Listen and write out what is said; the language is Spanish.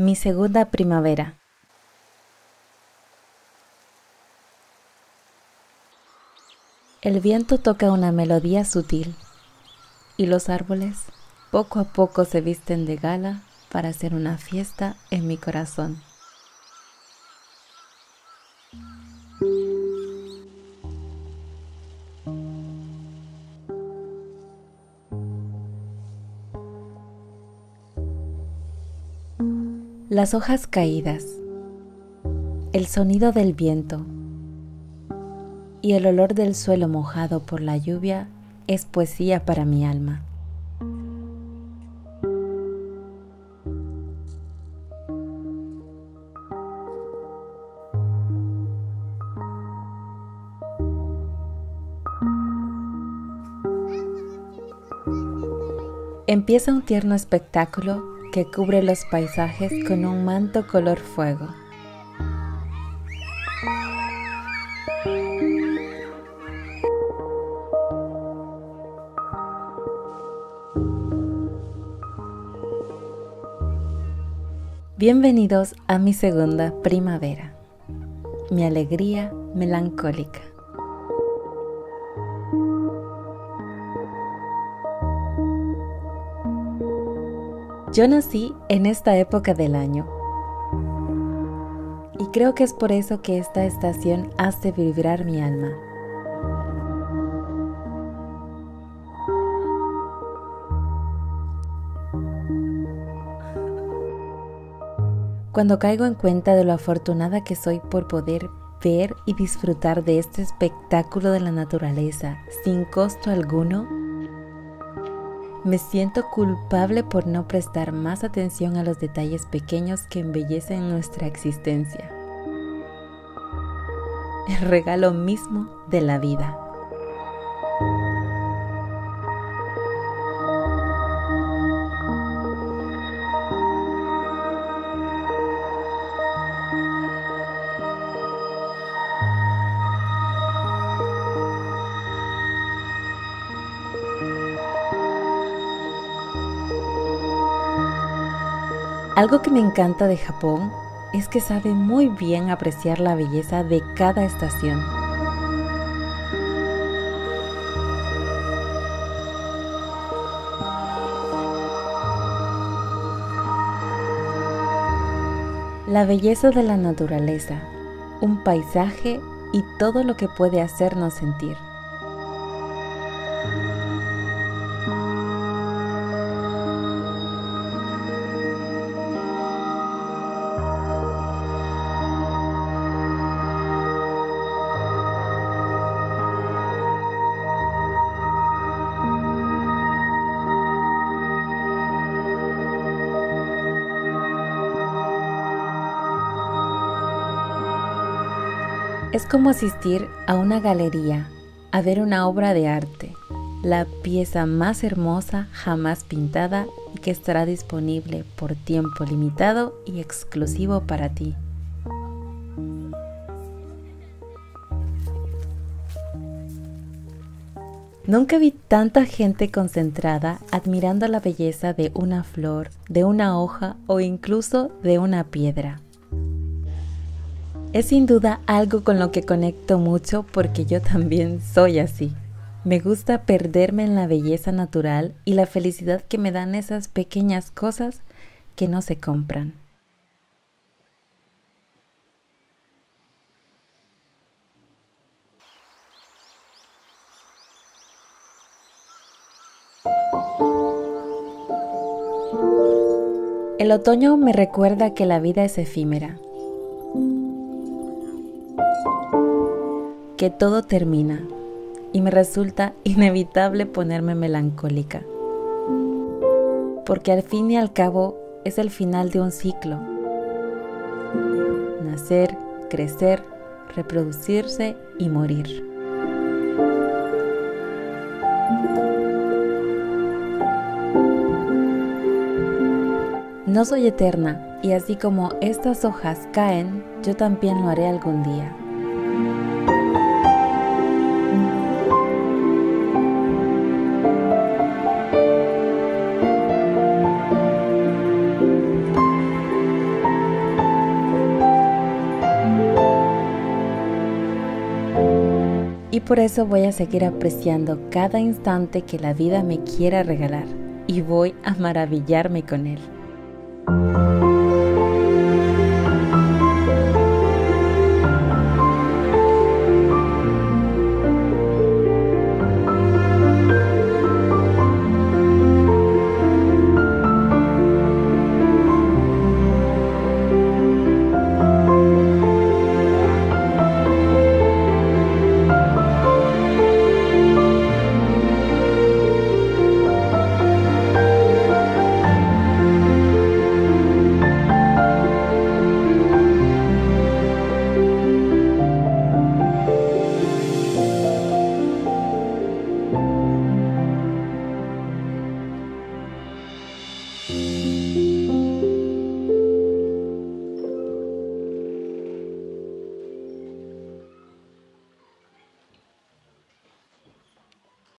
Mi segunda primavera. El viento toca una melodía sutil y los árboles poco a poco se visten de gala para hacer una fiesta en mi corazón. Las hojas caídas, el sonido del viento y el olor del suelo mojado por la lluvia es poesía para mi alma. Empieza un tierno espectáculo que cubre los paisajes con un manto color fuego. Bienvenidos a mi segunda primavera, mi alegría melancólica. Yo nací en esta época del año y creo que es por eso que esta estación hace vibrar mi alma. Cuando caigo en cuenta de lo afortunada que soy por poder ver y disfrutar de este espectáculo de la naturaleza sin costo alguno, me siento culpable por no prestar más atención a los detalles pequeños que embellecen nuestra existencia. El regalo mismo de la vida. Algo que me encanta de Japón es que sabe muy bien apreciar la belleza de cada estación. La belleza de la naturaleza, un paisaje y todo lo que puede hacernos sentir. Es como asistir a una galería, a ver una obra de arte, la pieza más hermosa jamás pintada y que estará disponible por tiempo limitado y exclusivo para ti. Nunca vi tanta gente concentrada admirando la belleza de una flor, de una hoja o incluso de una piedra. Es sin duda algo con lo que conecto mucho porque yo también soy así. Me gusta perderme en la belleza natural y la felicidad que me dan esas pequeñas cosas que no se compran. El otoño me recuerda que la vida es efímera, que todo termina y me resulta inevitable ponerme melancólica, porque al fin y al cabo es el final de un ciclo. Nacer, crecer, reproducirse y morir. No soy eterna y así como estas hojas caen, yo también lo haré algún día. por eso voy a seguir apreciando cada instante que la vida me quiera regalar y voy a maravillarme con él.